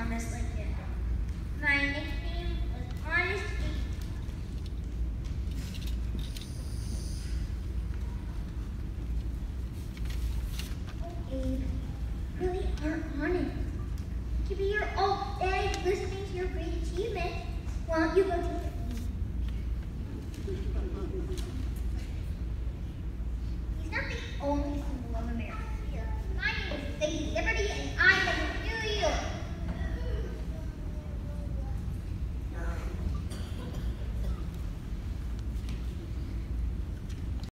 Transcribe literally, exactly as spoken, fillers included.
Thomas Lincoln. My nickname was Honest Abe. Oh, Abe, really are honest. You could be here all day listening to your great achievements. Why don't you go to